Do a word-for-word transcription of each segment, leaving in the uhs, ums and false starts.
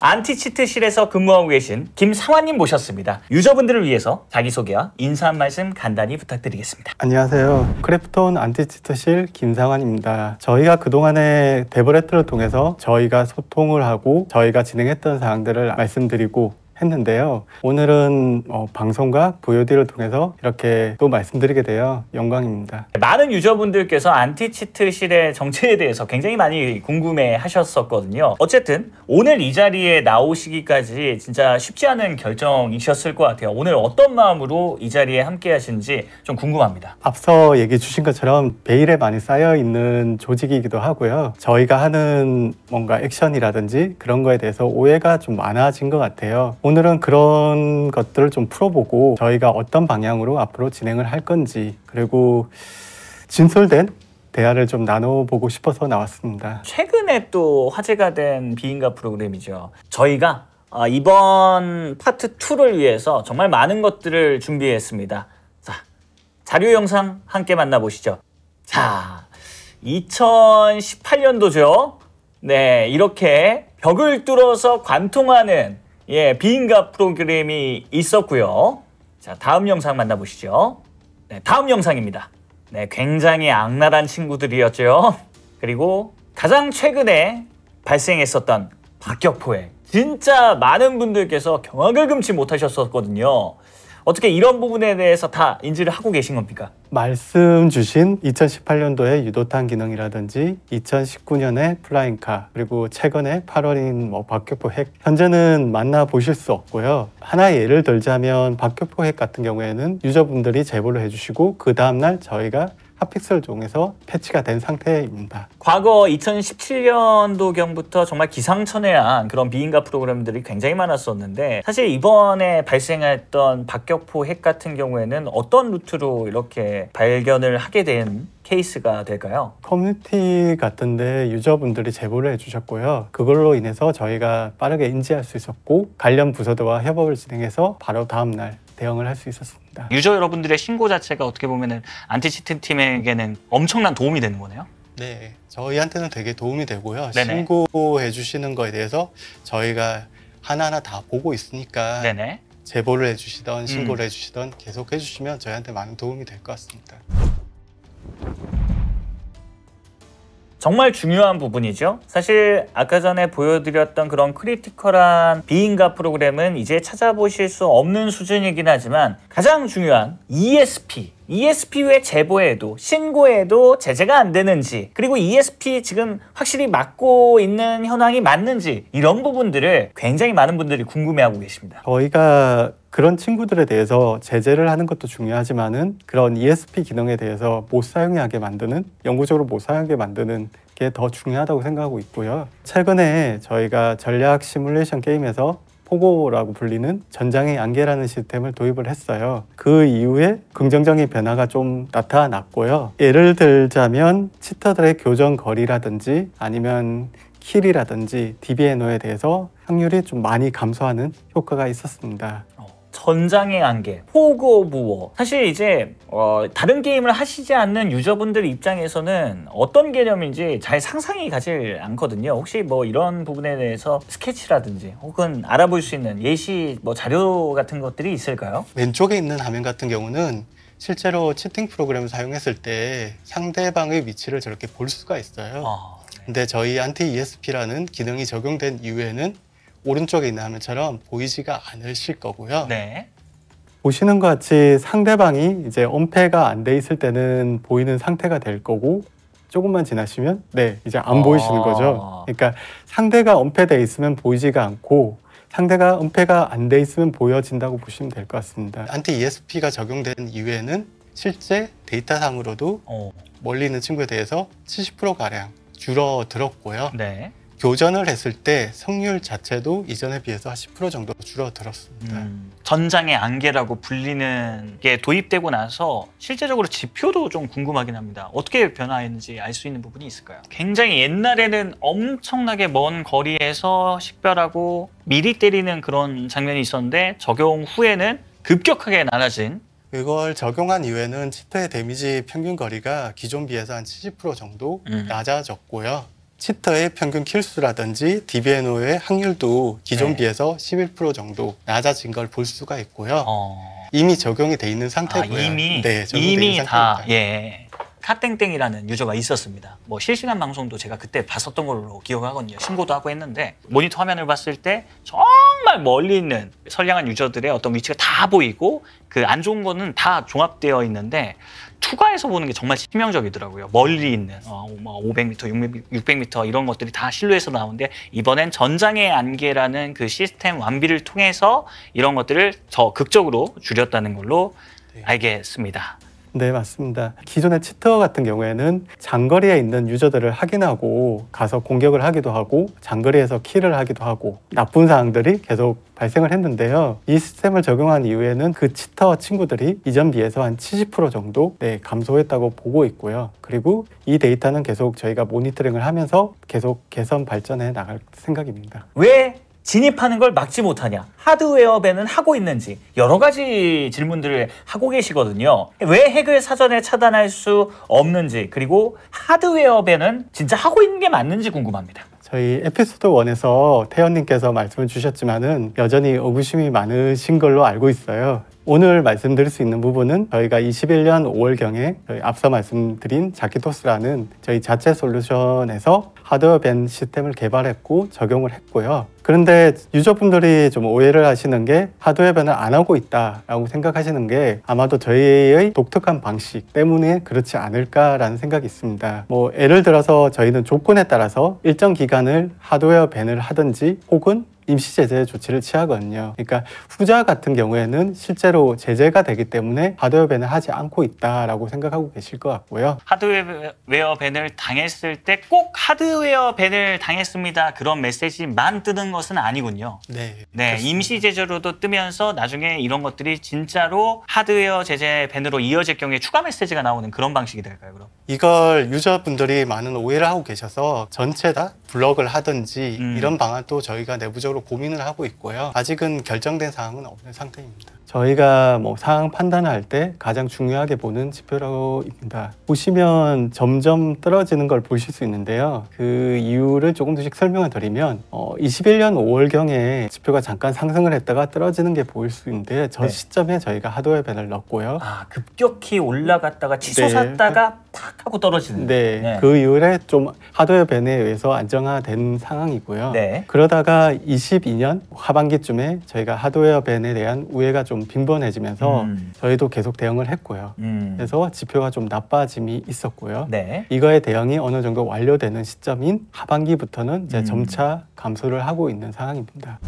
안티치트실에서 근무하고 계신 김상환님 모셨습니다. 유저분들을 위해서 자기소개와 인사 한 말씀 간단히 부탁드리겠습니다. 안녕하세요. 크래프톤 안티치트실 김상환입니다. 저희가 그동안에 데브레트를 통해서 저희가 소통을 하고 저희가 진행했던 사항들을 말씀드리고 했는데요. 오늘은 어, 방송과 브이오디를 통해서 이렇게 또 말씀드리게 되어 영광입니다. 많은 유저분들께서 안티치트실의 정체에 대해서 굉장히 많이 궁금해 하셨었거든요. 어쨌든 오늘 이 자리에 나오시기까지 진짜 쉽지 않은 결정이셨을 것 같아요. 오늘 어떤 마음으로 이 자리에 함께 하시는지 좀 궁금합니다. 앞서 얘기 주신 것처럼 베일에 많이 쌓여있는 조직이기도 하고요. 저희가 하는 뭔가 액션이라든지 그런 거에 대해서 오해가 좀 많아진 것 같아요. 오늘은 그런 것들을 좀 풀어보고 저희가 어떤 방향으로 앞으로 진행을 할 건지, 그리고 진솔된 대화를 좀 나눠보고 싶어서 나왔습니다. 최근에 또 화제가 된 비인가 프로그램이죠. 저희가 이번 파트 이를 위해서 정말 많은 것들을 준비했습니다. 자, 자료 영상 함께 만나보시죠. 자, 이천십팔 년도죠. 네, 이렇게 벽을 뚫어서 관통하는 예, 비인가 프로그램이 있었고요. 자, 다음 영상 만나보시죠. 네, 다음 영상입니다. 네, 굉장히 악랄한 친구들이었죠. 그리고 가장 최근에 발생했었던 박격포획. 진짜 많은 분들께서 경악을 금치 못하셨었거든요. 어떻게 이런 부분에 대해서 다 인지를 하고 계신 겁니까? 말씀 주신 이천십팔 년도의 유도탄 기능이라든지 이천십구 년의 플라잉카, 그리고 최근에 팔월인 뭐 박격포 핵, 현재는 만나보실 수 없고요. 하나의 예를 들자면 박격포 핵 같은 경우에는 유저분들이 제보를 해주시고 그 다음날 저희가 핫픽스를 통해서 패치가 된 상태입니다. 과거 이천십칠 년도경부터 정말 기상천외한 그런 비인가 프로그램들이 굉장히 많았었는데, 사실 이번에 발생했던 박격포 핵 같은 경우에는 어떤 루트로 이렇게 발견을 하게 된 케이스가 될까요? 커뮤니티 같은데 유저분들이 제보를 해주셨고요. 그걸로 인해서 저희가 빠르게 인지할 수 있었고 관련 부서들과 협업을 진행해서 바로 다음날 대응을 할 수 있었습니다. 유저 여러분들의 신고 자체가 어떻게 보면 안티치트 팀에게는 엄청난 도움이 되는 거네요? 네, 저희한테는 되게 도움이 되고요. 네네. 신고해 주시는 거에 대해서 저희가 하나하나 다 보고 있으니까 네네. 제보를 해주시던 신고를 음. 해주시던 계속 해주시면 저희한테 많은 도움이 될 것 같습니다. 정말 중요한 부분이죠. 사실 아까 전에 보여드렸던 그런 크리티컬한 비인가 프로그램은 이제 찾아보실 수 없는 수준이긴 하지만 가장 중요한 이에스피, 이에스피 왜 제보에도 신고에도 제재가 안 되는지, 그리고 이에스피 지금 확실히 막고 있는 현황이 맞는지, 이런 부분들을 굉장히 많은 분들이 궁금해하고 계십니다. 저희가 그런 친구들에 대해서 제재를 하는 것도 중요하지만은 그런 이에스피 기능에 대해서 못 사용하게 만드는, 영구적으로 못 사용하게 만드는 게 더 중요하다고 생각하고 있고요. 최근에 저희가 전략 시뮬레이션 게임에서 포고라고 불리는 전장의 안개라는 시스템을 도입을 했어요. 그 이후에 긍정적인 변화가 좀 나타났고요. 예를 들자면 치터들의 교전 거리라든지 아니면 킬이라든지 디비에너에 대해서 확률이 좀 많이 감소하는 효과가 있었습니다. 전장의 안개, 포그 오브 워. 사실 이제 어, 다른 게임을 하시지 않는 유저분들 입장에서는 어떤 개념인지 잘 상상이 가질 않거든요. 혹시 뭐 이런 부분에 대해서 스케치라든지 혹은 알아볼 수 있는 예시 뭐 자료 같은 것들이 있을까요? 왼쪽에 있는 화면 같은 경우는 실제로 채팅 프로그램을 사용했을 때 상대방의 위치를 저렇게 볼 수가 있어요. 아, 네. 근데 저희 안티 이에스피라는 기능이 적용된 이후에는 오른쪽에 있는 화면처럼 보이지가 않으실 거고요. 네. 보시는 것 같이 상대방이 이제 엄폐가 안 돼 있을 때는 보이는 상태가 될 거고, 조금만 지나시면 네, 이제 안 아... 보이시는 거죠. 그러니까 상대가 엄폐돼 있으면 보이지가 않고 상대가 엄폐가 안 돼 있으면 보여진다고 보시면 될 것 같습니다. 안티 이에스피가 적용된 이후에는 실제 데이터상으로도 어. 멀리 있는 친구에 대해서 칠십 퍼센트 가량 줄어들었고요. 네. 교전을 했을 때 성률 자체도 이전에 비해서 한 십 퍼센트 정도 줄어들었습니다. 음, 전장의 안개라고 불리는 게 도입되고 나서 실제적으로 지표도 좀 궁금하긴 합니다. 어떻게 변화했는지 알 수 있는 부분이 있을까요? 굉장히 옛날에는 엄청나게 먼 거리에서 식별하고 미리 때리는 그런 장면이 있었는데 적용 후에는 급격하게 낮아진, 이걸 적용한 이후에는 치트의 데미지 평균 거리가 기존 비해서 한 칠십 퍼센트 정도 음. 낮아졌고요. 치터의 평균 킬수라든지 디비에노의 확률도 기존 네. 비해서 십일 퍼센트 정도 낮아진 걸 볼 수가 있고요. 어... 이미 적용이 돼 있는 상태고요. 아, 이미 네, 적용돼 이미 있는 다 상태입니다. 예. 카땡땡이라는 유저가 있었습니다. 뭐 실시간 방송도 제가 그때 봤었던 걸로 기억하거든요. 신고도 하고 했는데 모니터 화면을 봤을 때 정말 멀리 있는 선량한 유저들의 어떤 위치가 다 보이고 그 안 좋은 거는 다 종합되어 있는데 투가에서 보는 게 정말 치명적이더라고요. 멀리 있는 어, 뭐 오백 미터, 육백 미터 이런 것들이 다 실루엣으로 나오는데 이번엔 전장의 안개라는 그 시스템 완비를 통해서 이런 것들을 더 극적으로 줄였다는 걸로 네. 알겠습니다. 네, 맞습니다. 기존의 치터 같은 경우에는 장거리에 있는 유저들을 확인하고 가서 공격을 하기도 하고 장거리에서 킬을 하기도 하고 나쁜 사항들이 계속 발생을 했는데요. 이 시스템을 적용한 이후에는 그 치터 친구들이 이전 비해서 한 칠십 퍼센트 정도 네, 감소했다고 보고 있고요. 그리고 이 데이터는 계속 저희가 모니터링을 하면서 계속 개선 발전해 나갈 생각입니다. 왜 진입하는 걸 막지 못하냐? 하드웨어 밴은 하고 있는지 여러 가지 질문들을 하고 계시거든요. 왜 핵을 사전에 차단할 수 없는지 그리고 하드웨어 밴은 진짜 하고 있는 게 맞는지 궁금합니다. 저희 에피소드 일에서 태연님께서 말씀을 주셨지만은 여전히 의구심이 많으신 걸로 알고 있어요. 오늘 말씀드릴 수 있는 부분은 저희가 이십일 년 오월경에 저희 앞서 말씀드린 자키토스라는 저희 자체 솔루션에서 하드웨어 밴 시스템을 개발했고 적용을 했고요. 그런데 유저분들이 좀 오해를 하시는 게 하드웨어 밴을 안 하고 있다라고 생각하시는 게 아마도 저희의 독특한 방식 때문에 그렇지 않을까라는 생각이 있습니다. 뭐 예를 들어서 저희는 조건에 따라서 일정 기간을 하드웨어 밴을 하든지 혹은 임시 제재 조치를 취하거든요. 그러니까 후자 같은 경우에는 실제로 제재가 되기 때문에 하드웨어 밴을 하지 않고 있다라고 생각하고 계실 것 같고요. 하드웨어 밴을 당했을 때 꼭 하드웨어 밴을 당했습니다. 그런 메시지만 뜨는 것은 아니군요. 네. 네, 그렇습니다. 임시 제재로도 뜨면서 나중에 이런 것들이 진짜로 하드웨어 제재 밴으로 이어질 경우에 추가 메시지가 나오는 그런 방식이 될까요, 그럼? 이걸 유저분들이 많은 오해를 하고 계셔서 전체 다 블럭을 하든지 음. 이런 방안도 저희가 내부적으로 고민을 하고 있고요. 아직은 결정된 사항은 없는 상태입니다. 저희가 뭐 상황 판단할 때 가장 중요하게 보는 지표입니다. 보시면 점점 떨어지는 걸 보실 수 있는데요. 그 이유를 조금 더씩 설명을 드리면 어, 이십일 년 오월경에 지표가 잠깐 상승을 했다가 떨어지는 게 보일 수 있는데 저 네. 시점에 저희가 하드웨어 밴을 넣었고요. 아, 급격히 올라갔다가 치솟았다가 탁 하고 떨어지는. 네, 네. 그 이후에 좀 하드웨어 밴에 의해서 안정화된 상황이고요. 네. 그러다가 이십이 년 하반기쯤에 저희가 하드웨어 밴에 대한 우회가 좀 빈번해지면서 음. 저희도 계속 대응을 했고요. 음. 그래서 지표가 좀 나빠짐이 있었고요. 네. 이거의 대응이 어느 정도 완료되는 시점인 하반기부터는 이제 음. 점차 감소를 하고 있는 상황입니다.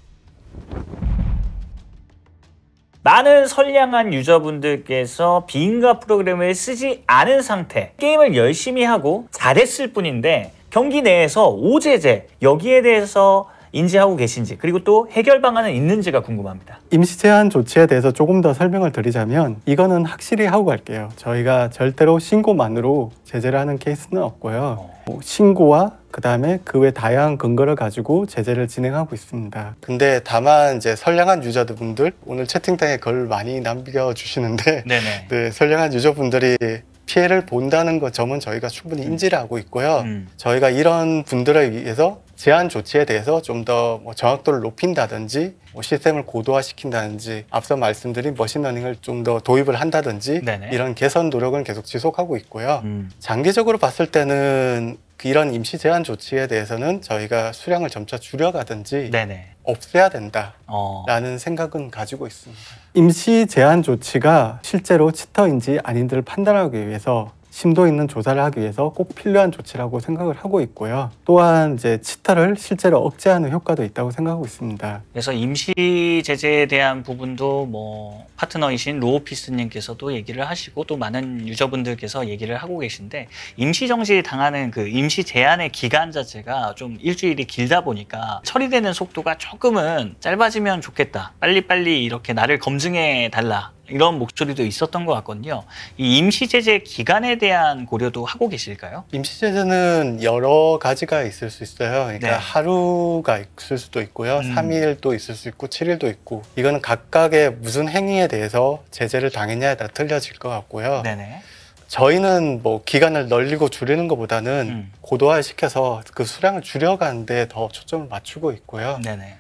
많은 선량한 유저분들께서 비인가 프로그램을 쓰지 않은 상태, 게임을 열심히 하고 잘했을 뿐인데 경기 내에서 오제재 여기에 대해서 인지하고 계신지 그리고 또 해결 방안은 있는지가 궁금합니다. 임시 제한 조치에 대해서 조금 더 설명을 드리자면 이거는 확실히 하고 갈게요. 저희가 절대로 신고만으로 제재를 하는 케이스는 없고요. 뭐 신고와 그 다음에 그 외 다양한 근거를 가지고 제재를 진행하고 있습니다. 근데 다만 이제 선량한 유저분들 오늘 채팅창에 글 많이 남겨주시는데 네네. 네, 선량한 유저분들이 피해를 본다는 것 점은 저희가 충분히 인지를 하고 있고요. 음. 저희가 이런 분들을 위해서 제한 조치에 대해서 좀 더 뭐 정확도를 높인다든지 뭐 시스템을 고도화시킨다든지 앞서 말씀드린 머신러닝을 좀 더 도입을 한다든지 네네. 이런 개선 노력은 계속 지속하고 있고요. 음. 장기적으로 봤을 때는 이런 임시 제한 조치에 대해서는 저희가 수량을 점차 줄여가든지 네네. 없애야 된다. 어. 라는 생각은 가지고 있습니다. 임시 제한 조치가 실제로 치터인지 아닌지를 판단하기 위해서 심도 있는 조사를 하기 위해서 꼭 필요한 조치라고 생각을 하고 있고요. 또한 이제 치터를 실제로 억제하는 효과도 있다고 생각하고 있습니다. 그래서 임시 제재에 대한 부분도 뭐 파트너이신 로우피스님께서도 얘기를 하시고 또 많은 유저분들께서 얘기를 하고 계신데 임시 정지 당하는 그 임시 제한의 기간 자체가 좀 일주일이 길다 보니까 처리되는 속도가 조금은 짧아지면 좋겠다. 빨리빨리 이렇게 나를 검증해 달라. 이런 목소리도 있었던 것 같거든요. 이 임시 제재 기간에 대한 고려도 하고 계실까요? 임시 제재는 여러 가지가 있을 수 있어요. 그러니까 네. 하루가 있을 수도 있고요. 음. 삼 일도 있을 수 있고 칠 일도 있고 이거는 각각의 무슨 행위에 대해서 제재를 당했냐에 따라 틀려질 것 같고요. 네네. 저희는 뭐 기간을 늘리고 줄이는 것보다는 음. 고도화시켜서 그 수량을 줄여가는 데 더 초점을 맞추고 있고요. 네네.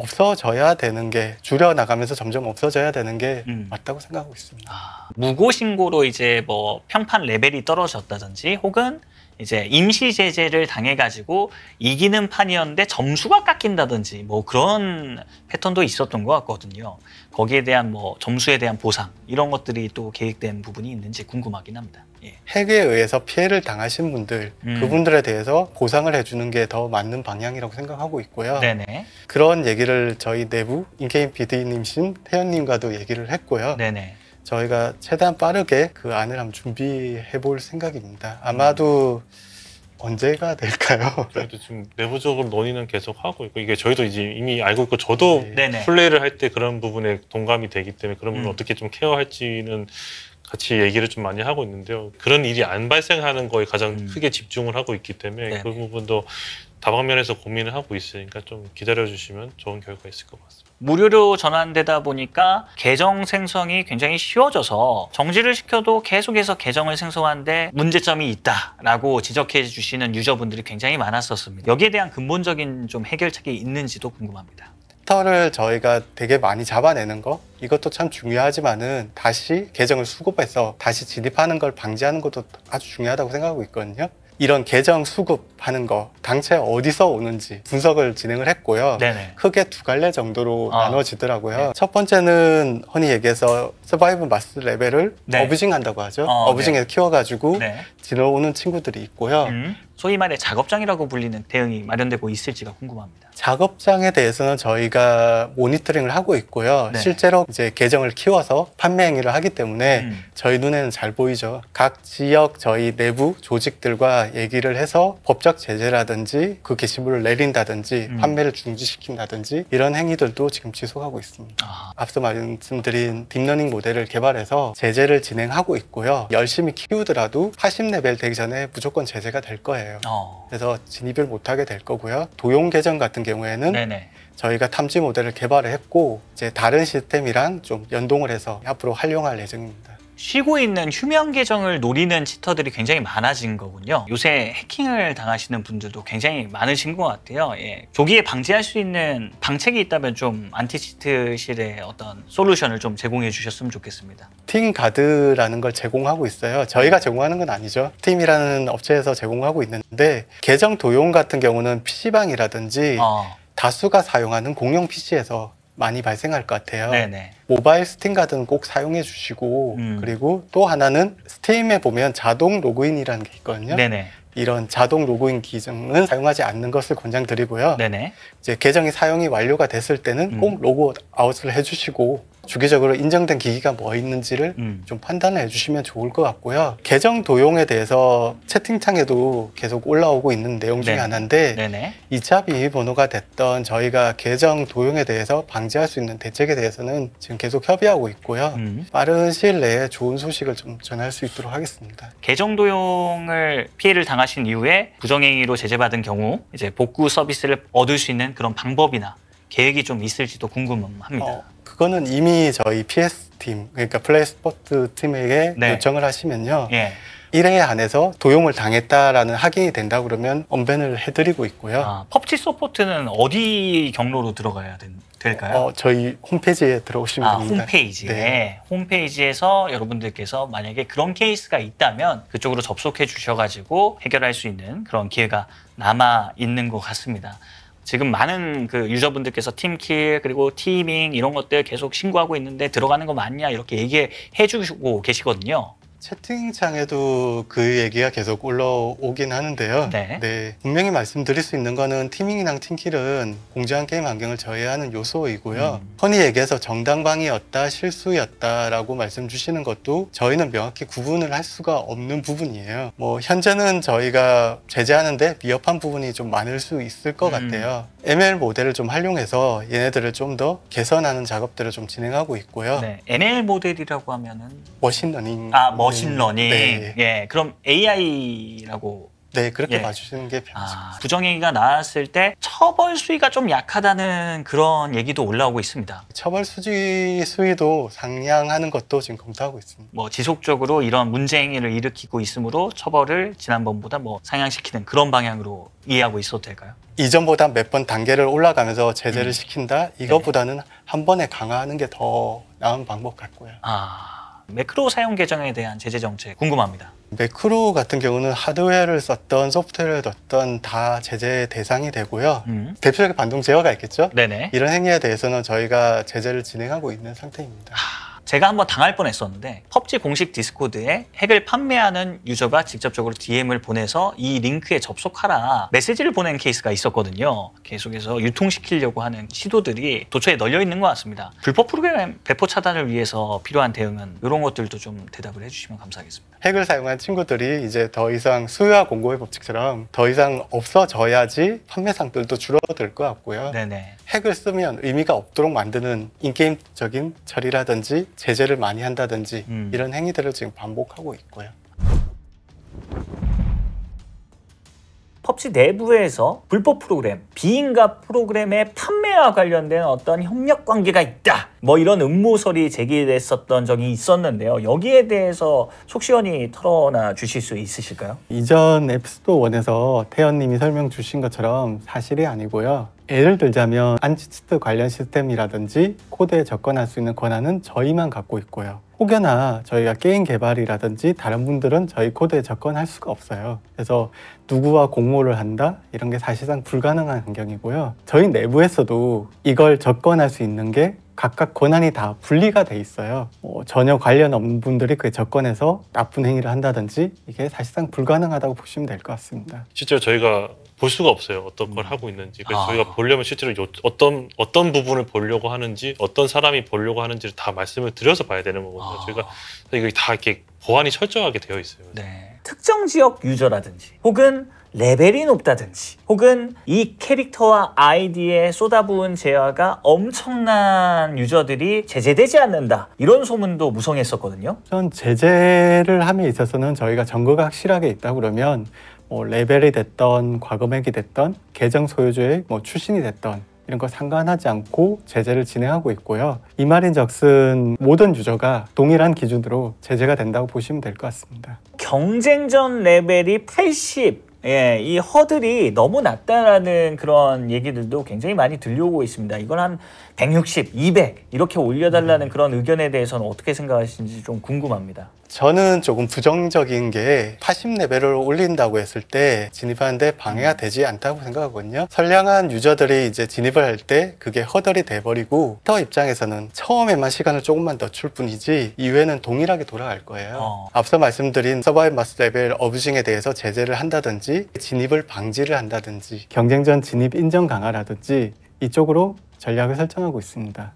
없어져야 되는 게 줄여나가면서 점점 없어져야 되는 게 음. 맞다고 생각하고 있습니다. 아, 무고 신고로 이제 뭐 평판 레벨이 떨어졌다든지 혹은 이제 임시 제재를 당해가지고 이기는 판이었는데 점수가 깎인다든지 뭐 그런 패턴도 있었던 것 같거든요. 거기에 대한 뭐 점수에 대한 보상 이런 것들이 또 계획된 부분이 있는지 궁금하긴 합니다. 예. 핵에 의해서 피해를 당하신 분들, 음. 그분들에 대해서 보상을 해주는 게 더 맞는 방향이라고 생각하고 있고요. 네네. 그런 얘기를 저희 내부 인케인 피디님신 태연님과도 얘기를 했고요. 네네. 저희가 최대한 빠르게 그 안을 한번 준비해 볼 생각입니다. 아마도 음. 언제가 될까요? 저희도 지금 내부적으로 논의는 계속 하고 있고 이게 저희도 이제 이미 알고 있고 저도 네네. 플레이를 할 때 그런 부분에 동감이 되기 때문에 그런 부분을 음. 어떻게 좀 케어할지는 같이 얘기를 좀 많이 하고 있는데요. 그런 일이 안 발생하는 거에 가장 음. 크게 집중을 하고 있기 때문에 네네. 그 부분도 다방면에서 고민을 하고 있으니까 좀 기다려주시면 좋은 결과가 있을 것 같습니다. 무료로 전환되다 보니까 계정 생성이 굉장히 쉬워져서 정지를 시켜도 계속해서 계정을 생성하는데 문제점이 있다라고 지적해 주시는 유저분들이 굉장히 많았었습니다. 여기에 대한 근본적인 좀 해결책이 있는지도 궁금합니다. 데이터를 저희가 되게 많이 잡아내는 거 이것도 참 중요하지만은 다시 계정을 수급해서 다시 진입하는 걸 방지하는 것도 아주 중요하다고 생각하고 있거든요. 이런 계정 수급하는 거 당최 어디서 오는지 분석을 진행을 했고요. 네네. 크게 두 갈래 정도로 아. 나눠지더라고요. 네. 첫 번째는 흔히 얘기해서 서바이브 마스 레벨을 네. 어부징 한다고 하죠. 어, 어, 부징에서 네. 키워가지고 네. 지나오는 친구들이 있고요. 음. 소위 말해 작업장이라고 불리는 대응이 마련되고 있을지가 궁금합니다. 작업장에 대해서는 저희가 모니터링을 하고 있고요. 네. 실제로 이제 계정을 키워서 판매 행위를 하기 때문에 음. 저희 눈에는 잘 보이죠. 각 지역 저희 내부 조직들과 얘기를 해서 법적 제재라든지 그 게시물을 내린다든지 음. 판매를 중지시킨다든지 이런 행위들도 지금 지속하고 있습니다. 아. 앞서 말씀드린 딥러닝 모델을 개발해서 제재를 진행하고 있고요. 열심히 키우더라도 팔십 레벨 되기 전에 무조건 제재가 될 거예요. 어. 그래서 진입을 못하게 될 거고요. 도용 계정 같은 경우에는 네네. 저희가 탐지 모델을 개발을 했고 이제 다른 시스템이랑 좀 연동을 해서 앞으로 활용할 예정입니다. 쉬고 있는 휴면 계정을 노리는 치터들이 굉장히 많아진 거군요. 요새 해킹을 당하시는 분들도 굉장히 많으신 것 같아요. 예. 조기에 방지할 수 있는 방책이 있다면 좀 안티치트실의 어떤 솔루션을 좀 제공해 주셨으면 좋겠습니다. 팀가드라는 걸 제공하고 있어요. 저희가 제공하는 건 아니죠. 팀이라는 업체에서 제공하고 있는데 계정 도용 같은 경우는 피시방이라든지 어. 다수가 사용하는 공용 피시에서 많이 발생할 것 같아요. 네네. 모바일 스팀 가드는 꼭 사용해 주시고 음. 그리고 또 하나는 스팀에 보면 자동 로그인이라는 게 있거든요. 네네. 이런 자동 로그인 기능은 사용하지 않는 것을 권장드리고요. 네네. 이제 계정이 사용이 완료가 됐을 때는 음. 꼭 로그 아웃을 해주시고 주기적으로 인정된 기기가 뭐 있는지를 음. 좀 판단을 해주시면 좋을 것 같고요. 계정 도용에 대해서 채팅창에도 계속 올라오고 있는 내용 중에 네. 하나인데 네네. 이 차 비밀번호가 됐던 저희가 계정 도용에 대해서 방지할 수 있는 대책에 대해서는 지금 계속 협의하고 있고요. 음. 빠른 시일 내에 좋은 소식을 좀 전할 수 있도록 하겠습니다. 계정 도용을 피해를 당하신 이후에 부정행위로 제재받은 경우 이제 복구 서비스를 얻을 수 있는 그런 방법이나 계획이 좀 있을지도 궁금합니다. 어, 그거는 이미 저희 피에스 팀, 그러니까 플레이 스포츠 팀에게 네. 요청을 하시면요. 예. 일 회에 한해서 도용을 당했다라는 확인이 된다 그러면 언밴을 해드리고 있고요. 아, 펍지 서포트는 어디 경로로 들어가야 된, 될까요? 어, 저희 홈페이지에 들어오시면 아, 됩니다. 홈페이지에. 네. 홈페이지에서 여러분들께서 만약에 그런 케이스가 있다면 그쪽으로 접속해 주셔가지고 해결할 수 있는 그런 기회가 남아 있는 것 같습니다. 지금 많은 그 유저분들께서 팀킬 그리고 티밍 이런 것들 계속 신고하고 있는데 들어가는 거 맞냐 이렇게 얘기해 주시고 계시거든요. 채팅창에도 그 얘기가 계속 올라오긴 하는데요. 네. 분명히 말씀드릴 수 있는 거는 티밍이랑 팀킬은 공정한 게임 환경을 저해하는 요소이고요. 음. 흔히 얘기해서 정당방위였다, 실수였다라고 말씀 주시는 것도 저희는 명확히 구분을 할 수가 없는 부분이에요. 뭐 현재는 저희가 제재하는데 미흡한 부분이 좀 많을 수 있을 것 음. 같아요. 엠엘 모델을 좀 활용해서 얘네들을 좀 더 개선하는 작업들을 좀 진행하고 있고요. 네. 엠엘 모델이라고 하면은 머신러닝. 아 머신러닝. 네. 예. 그럼 에이아이라고 네, 그렇게 예. 봐주시는 게 편하죠. 아, 부정행위가 나왔을 때 처벌 수위가 좀 약하다는 그런 얘기도 올라오고 있습니다. 처벌 수지 수위도 상향하는 것도 지금 검토하고 있습니다. 뭐 지속적으로 이런 문제 행위를 일으키고 있으므로 처벌을 지난번보다 뭐 상향시키는 그런 방향으로 이해하고 있어도 될까요? 이전보다 몇 번 단계를 올라가면서 제재를 음. 시킨다? 이것보다는 한 번에 강화하는 게 더 나은 방법 같고요. 아, 매크로 사용 계정에 대한 제재 정책 궁금합니다. 매크로 같은 경우는 하드웨어를 썼던 소프트웨어를 썼던 다 제재 대상이 되고요. 음. 대표적인 반동 제어가 있겠죠? 네네. 이런 행위에 대해서는 저희가 제재를 진행하고 있는 상태입니다. 제가 한번 당할 뻔했었는데 펍지 공식 디스코드에 핵을 판매하는 유저가 직접적으로 디엠을 보내서 이 링크에 접속하라 메시지를 보낸 케이스가 있었거든요. 계속해서 유통시키려고 하는 시도들이 도처에 널려 있는 것 같습니다. 불법 프로그램 배포 차단을 위해서 필요한 대응은 이런 것들도 좀 대답을 해주시면 감사하겠습니다. 핵을 사용한 친구들이 이제 더 이상 수요와 공고의 법칙처럼 더 이상 없어져야지 판매상들도 줄어들 것 같고요. 네네. 핵을 쓰면 의미가 없도록 만드는 인게임적인 처리라든지 제재를 많이 한다든지 음. 이런 행위들을 지금 반복하고 있고요. 펍지 내부에서 불법 프로그램, 비인가 프로그램의 판매와 관련된 어떤 협력 관계가 있다. 뭐 이런 음모설이 제기됐었던 적이 있었는데요. 여기에 대해서 속 시원히 털어놔 주실 수 있으실까요? 이전 에피소드 원에서 태연님이 설명 주신 것처럼 사실이 아니고요. 예를 들자면 안티치트 관련 시스템이라든지 코드에 접근할 수 있는 권한은 저희만 갖고 있고요. 혹여나 저희가 게임 개발이라든지 다른 분들은 저희 코드에 접근할 수가 없어요. 그래서 누구와 공모를 한다? 이런 게 사실상 불가능한 환경이고요. 저희 내부에서도 이걸 접근할 수 있는 게 각각 권한이 다 분리가 돼 있어요. 뭐 전혀 관련 없는 분들이 그에 접근해서 나쁜 행위를 한다든지 이게 사실상 불가능하다고 보시면 될 것 같습니다. 실제로 저희가 볼 수가 없어요. 어떤 걸 하고 있는지. 그래서 아. 저희가 보려면 실제로 요, 어떤 어떤 부분을 보려고 하는지, 어떤 사람이 보려고 하는지를 다 말씀을 드려서 봐야 되는 거거든요. 아. 저희가 이게 다 이렇게 보안이 철저하게 되어 있어요. 네. 특정 지역 유저라든지 혹은 레벨이 높다든지 혹은 이 캐릭터와 아이디에 쏟아부은 재화가 엄청난 유저들이 제재되지 않는다. 이런 소문도 무성했었거든요. 우선 제재를 함에 있어서는 저희가 증거가 확실하게 있다 그러면 뭐 레벨이 됐던 과금액이 됐던 계정 소유주의 뭐 출신이 됐던 이런 거 상관하지 않고 제재를 진행하고 있고요. 이 말인즉슨 모든 유저가 동일한 기준으로 제재가 된다고 보시면 될 것 같습니다. 경쟁전 레벨이 팔십, 예, 이 허들이 너무 낮다라는 그런 얘기들도 굉장히 많이 들려오고 있습니다. 이건 한 백육십, 이백 이렇게 올려달라는 그런 의견에 대해서는 어떻게 생각하시는지 좀 궁금합니다. 저는 조금 부정적인 게 팔십 레벨을 올린다고 했을 때 진입하는데 방해가 되지 않다고 생각하거든요. 선량한 유저들이 이제 진입을 할 때 그게 허들이 돼버리고 터 입장에서는 처음에만 시간을 조금만 더 줄 뿐이지 이후에는 동일하게 돌아갈 거예요. 어. 앞서 말씀드린 서바이벌 마스 레벨 어뷰징에 대해서 제재를 한다든지 진입을 방지를 한다든지 경쟁전 진입 인정 강화라든지 이쪽으로 전략을 설정하고 있습니다.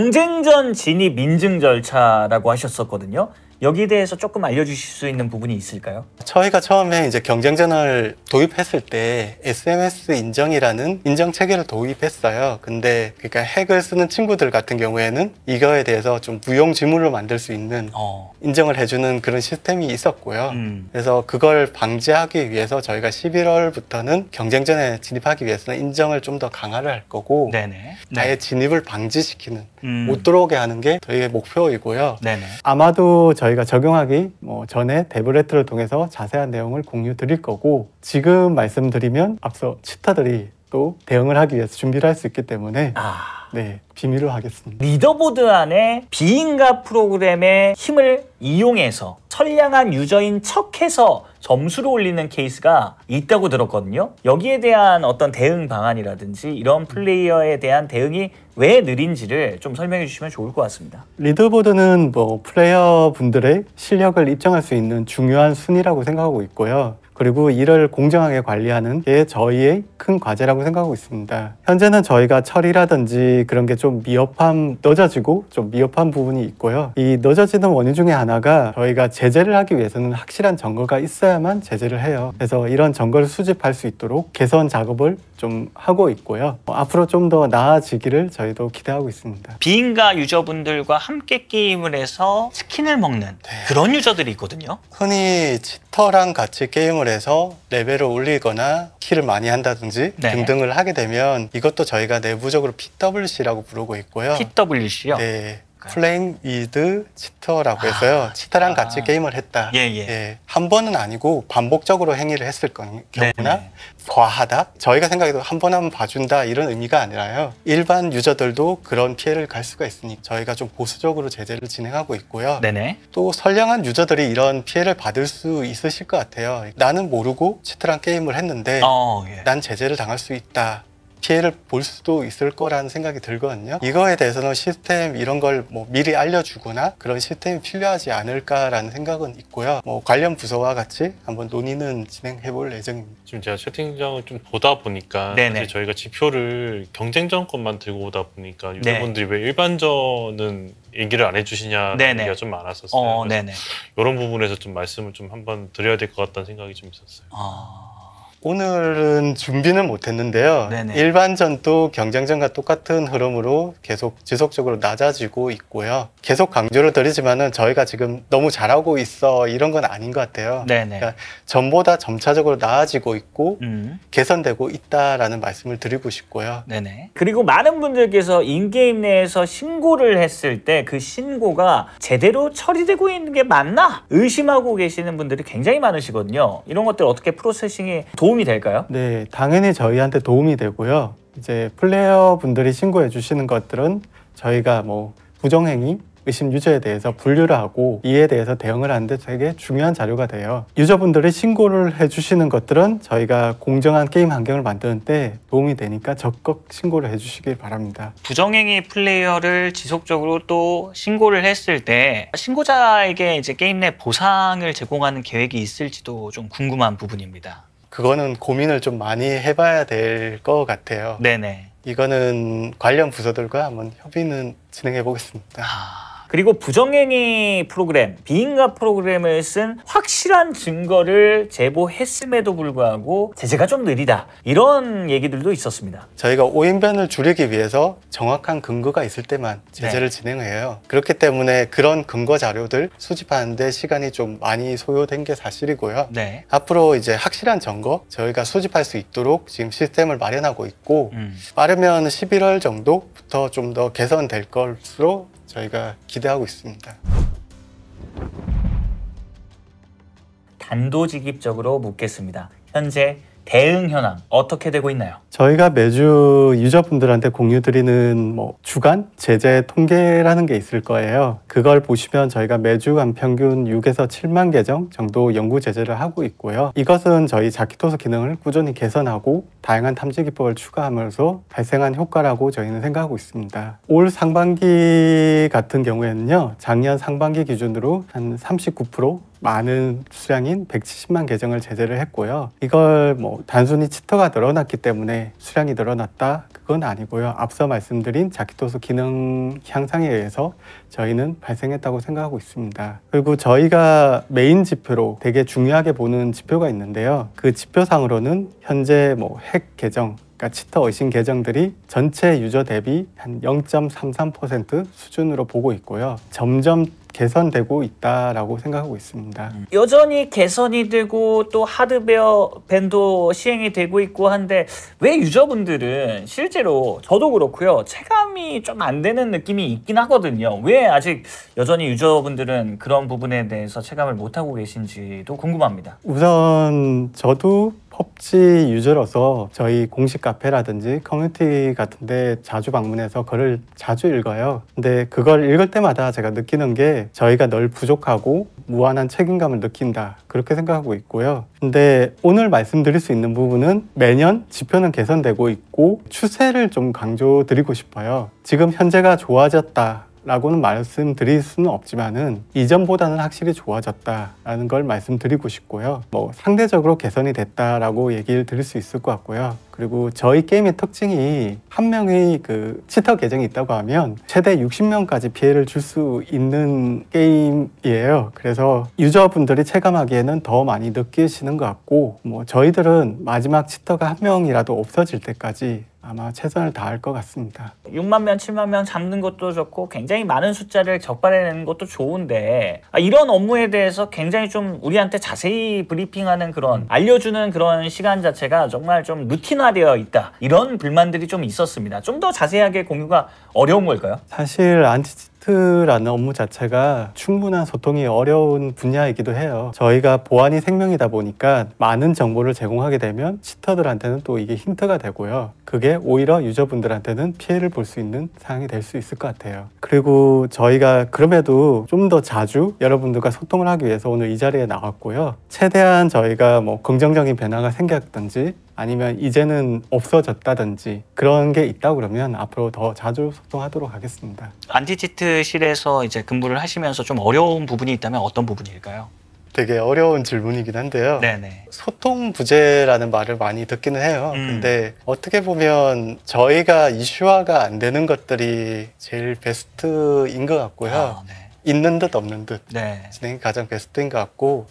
경쟁전 진입 인증 절차라고 하셨었거든요. 여기에 대해서 조금 알려주실 수 있는 부분이 있을까요? 저희가 처음에 이제 경쟁전을 도입했을 때 에스엠에스 인정이라는 인정 체계를 도입했어요. 근데 그러니까 핵을 쓰는 친구들 같은 경우에는 이거에 대해서 좀 무용지물로 만들 수 있는 어. 인정을 해주는 그런 시스템이 있었고요. 음. 그래서 그걸 방지하기 위해서 저희가 십일월부터는 경쟁전에 진입하기 위해서는 인정을 좀 더 강화를 할 거고 네네. 아예 진입을 방지시키는 음. 못 들어오게 하는 게 저희의 목표이고요. 네네. 아마도 저희가 적용하기 뭐 전에 데브레트를 통해서 자세한 내용을 공유 드릴 거고 지금 말씀드리면 앞서 치터들이 또 대응을 하기 위해서 준비를 할 수 있기 때문에 아. 네, 비밀로 하겠습니다. 리더보드 안에 비인가 프로그램의 힘을 이용해서 선량한 유저인 척해서 점수를 올리는 케이스가 있다고 들었거든요. 여기에 대한 어떤 대응 방안이라든지 이런 플레이어에 대한 대응이 왜 느린지를 좀 설명해 주시면 좋을 것 같습니다. 리더보드는 뭐 플레이어 분들의 실력을 입증할 수 있는 중요한 순위라고 생각하고 있고요. 그리고 이를 공정하게 관리하는 게 저희의 큰 과제라고 생각하고 있습니다. 현재는 저희가 처리라든지 그런 게 좀 미흡함, 늦어지고 좀 미흡한 부분이 있고요. 이 늦어지는 원인 중에 하나가 저희가 제재를 하기 위해서는 확실한 증거가 있어야만 제재를 해요. 그래서 이런 증거를 수집할 수 있도록 개선 작업을 좀 하고 있고요. 어, 앞으로 좀 더 나아지기를 저희도 기대하고 있습니다. 비인가 유저분들과 함께 게임을 해서 스킨을 먹는 네. 그런 유저들이 있거든요. 흔히 치터랑 같이 게임을 해서 레벨을 올리거나 킬을 많이 한다든지 네. 등등을 하게 되면 이것도 저희가 내부적으로 피더블유씨라고 부르고 있고요. 피더블유씨요? 네. 플레잉 위드 치터라고 해서요. 아, 치터랑 같이 아. 게임을 했다. 예, 예. 예, 한 번은 아니고 반복적으로 행위를 했을 거- 경우나 네네. 과하다. 저희가 생각해도 한 번 하면 봐준다 이런 의미가 아니라요. 일반 유저들도 그런 피해를 갈 수가 있으니 저희가 좀 보수적으로 제재를 진행하고 있고요. 네네. 또 선량한 유저들이 이런 피해를 받을 수 있으실 것 같아요. 나는 모르고 치터랑 게임을 했는데 어, 예. 난 제재를 당할 수 있다. 피해를 볼 수도 있을 거라는 생각이 들거든요. 이거에 대해서는 시스템 이런 걸 뭐 미리 알려주거나 그런 시스템이 필요하지 않을까라는 생각은 있고요. 뭐 관련 부서와 같이 한번 논의는 진행해 볼 예정입니다. 지금 제가 채팅장을 좀 보다 보니까 네네. 사실 저희가 지표를 경쟁전 것만 들고 오다 보니까 유저분들이 네. 왜 일반전은 얘기를 안 해주시냐는 네네. 얘기가 좀 많았었어요. 어, 그래서 네네. 이런 부분에서 좀 말씀을 좀 한번 드려야 될 것 같다는 생각이 좀 있었어요. 어... 오늘은 준비는 못했는데요. 네네. 일반전도 경쟁전과 똑같은 흐름으로 계속 지속적으로 낮아지고 있고요. 계속 강조를 드리지만은 저희가 지금 너무 잘하고 있어 이런 건 아닌 것 같아요. 네네. 그러니까 전보다 점차적으로 나아지고 있고 음. 개선되고 있다라는 말씀을 드리고 싶고요. 네네. 그리고 많은 분들께서 인게임 내에서 신고를 했을 때 그 신고가 제대로 처리되고 있는 게 맞나? 의심하고 계시는 분들이 굉장히 많으시거든요. 이런 것들 어떻게 프로세싱이 도움이 될까요? 네, 당연히 저희한테 도움이 되고요. 이제 플레이어 분들이 신고해 주시는 것들은 저희가 뭐 부정행위, 의심 유저에 대해서 분류를 하고 이에 대해서 대응을 하는데 되게 중요한 자료가 돼요. 유저분들이 신고를 해주시는 것들은 저희가 공정한 게임 환경을 만드는 데 도움이 되니까 적극 신고를 해주시길 바랍니다. 부정행위 플레이어를 지속적으로 또 신고를 했을 때 신고자에게 이제 게임 내 보상을 제공하는 계획이 있을지도 좀 궁금한 부분입니다. 그거는 고민을 좀 많이 해봐야 될 것 같아요. 네네. 이거는 관련 부서들과 한번 협의는 진행해 보겠습니다. 아... 그리고 부정행위 프로그램, 비인가 프로그램을 쓴 확실한 증거를 제보했음에도 불구하고 제재가 좀 느리다. 이런 얘기들도 있었습니다. 저희가 오인변을 줄이기 위해서 정확한 근거가 있을 때만 제재를 네. 진행해요. 그렇기 때문에 그런 근거 자료들 수집하는 데 시간이 좀 많이 소요된 게 사실이고요. 네. 앞으로 이제 확실한 증거 저희가 수집할 수 있도록 지금 시스템을 마련하고 있고 음. 빠르면 십일월 정도부터 좀 더 개선될 것으로 저희가 기대하고 있습니다. 단도직입적으로 묻겠습니다. 현재 대응 현황 어떻게 되고 있나요? 저희가 매주 유저분들한테 공유드리는 뭐 주간 제재 통계라는 게 있을 거예요. 그걸 보시면 저희가 매주 한 평균 육에서 칠만 계정 정도 연구 제재를 하고 있고요. 이것은 저희 자키토스 기능을 꾸준히 개선하고 다양한 탐지 기법을 추가하면서 발생한 효과라고 저희는 생각하고 있습니다. 올 상반기 같은 경우에는요, 작년 상반기 기준으로 한 삼십구 퍼센트 많은 수량인 백칠십만 계정을 제재를 했고요. 이걸 뭐 단순히 치터가 늘어났기 때문에 수량이 늘어났다? 그건 아니고요. 앞서 말씀드린 자키토스 기능 향상에 의해서 저희는 발생했다고 생각하고 있습니다. 그리고 저희가 메인 지표로 되게 중요하게 보는 지표가 있는데요. 그 지표상으로는 현재 뭐 핵 계정, 그러니까 치터 의심 계정들이 전체 유저 대비 한 영 점 삼삼 퍼센트 수준으로 보고 있고요. 점점 개선되고 있다라고 생각하고 있습니다. 여전히 개선이 되고 또 하드웨어 밴도 시행이 되고 있고 한데 왜 유저분들은 실제로 저도 그렇고요. 체감이 좀 안 되는 느낌이 있긴 하거든요. 왜 아직 여전히 유저분들은 그런 부분에 대해서 체감을 못하고 계신지도 궁금합니다. 우선 저도 펍지 유저로서 저희 공식 카페라든지 커뮤니티 같은데 자주 방문해서 글을 자주 읽어요. 근데 그걸 읽을 때마다 제가 느끼는 게 저희가 늘 부족하고 무한한 책임감을 느낀다, 그렇게 생각하고 있고요. 근데 오늘 말씀드릴 수 있는 부분은 매년 지표는 개선되고 있고 추세를 좀 강조드리고 싶어요. 지금 현재가 좋아졌다 라고는 말씀드릴 수는 없지만은 이전보다는 확실히 좋아졌다라는 걸 말씀드리고 싶고요. 뭐 상대적으로 개선이 됐다라고 얘기를 드릴 수 있을 것 같고요. 그리고 저희 게임의 특징이 한 명의 그 치터 계정이 있다고 하면 최대 육십 명까지 피해를 줄 수 있는 게임이에요. 그래서 유저분들이 체감하기에는 더 많이 느끼시는 것 같고, 뭐 저희들은 마지막 치터가 한 명이라도 없어질 때까지 아마 최선을 다할 것 같습니다. 육만 명, 칠만 명 잡는 것도 좋고 굉장히 많은 숫자를 적발해내는 것도 좋은데, 아, 이런 업무에 대해서 굉장히 좀 우리한테 자세히 브리핑하는 그런 알려주는 그런 시간 자체가 정말 좀 루틴화되어 있다, 이런 불만들이 좀 있었습니다. 좀 더 자세하게 공유가 어려운 걸까요? 사실 안티치트라는 업무 자체가 충분한 소통이 어려운 분야이기도 해요. 저희가 보안이 생명이다 보니까 많은 정보를 제공하게 되면 치터들한테는 또 이게 힌트가 되고요. 그게 오히려 유저분들한테는 피해를 볼 수 있는 상황이 될 수 있을 것 같아요. 그리고 저희가 그럼에도 좀 더 자주 여러분들과 소통을 하기 위해서 오늘 이 자리에 나왔고요. 최대한 저희가 뭐 긍정적인 변화가 생겼든지 아니면 이제는 없어졌다든지 그런 게 있다 그러면 앞으로 더 자주 소통하도록 하겠습니다. 안티치트실에서 이제 근무를 하시면서 좀 어려운 부분이 있다면 어떤 부분일까요? 되게 어려운 질문이긴 한데요. 네네. 소통 부재라는 말을 많이 듣기는 해요. 음. 근데 어떻게 보면 저희가 이슈화가 안 되는 것들이 제일 베스트인 것 같고요. 아, 네. 있는 듯 없는 듯 네. 진행이 가장 베스트인 것 같고,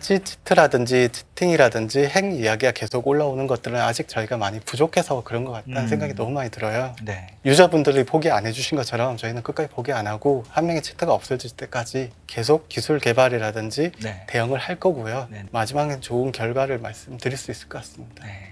안티치트라든지 치팅이라든지 핵 이야기가 계속 올라오는 것들은 아직 저희가 많이 부족해서 그런 것 같다는 음. 생각이 너무 많이 들어요. 네. 유저분들이 포기 안 해주신 것처럼 저희는 끝까지 포기 안 하고 한 명의 치트가 없어질 때까지 계속 기술 개발이라든지 네. 대응을 할 거고요. 네. 마지막엔 좋은 결과를 말씀드릴 수 있을 것 같습니다. 네.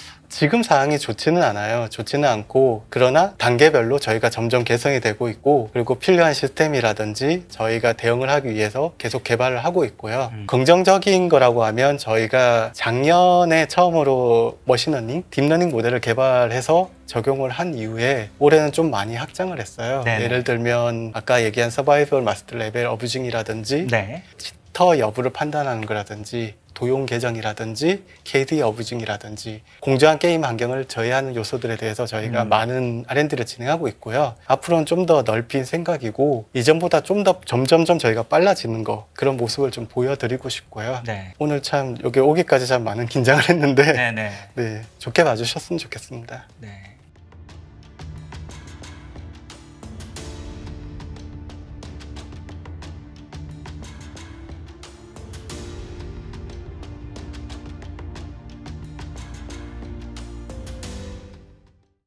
지금 상황이 좋지는 않아요. 좋지는 않고, 그러나 단계별로 저희가 점점 개선이 되고 있고, 그리고 필요한 시스템이라든지 저희가 대응을 하기 위해서 계속 개발을 하고 있고요. 음. 긍정적인 거라고 하면 저희가 작년에 처음으로 머신러닝, 딥러닝 모델을 개발해서 적용을 한 이후에 올해는 좀 많이 확장을 했어요. 네네. 예를 들면 아까 얘기한 서바이벌 마스터 레벨 어뷰징이라든지 네. 치터 여부를 판단하는 거라든지 도용 계정이라든지 케이디 어뷰징이라든지 공정한 게임 환경을 저해하는 요소들에 대해서 저희가 음. 많은 알 앤 디를 진행하고 있고요. 앞으로는 좀 더 넓힌 생각이고 이전보다 좀 더 점점점 저희가 빨라지는 거, 그런 모습을 좀 보여드리고 싶고요. 네. 오늘 참 여기 오기까지 참 많은 긴장을 했는데 네네. 네, 좋게 봐주셨으면 좋겠습니다. 네.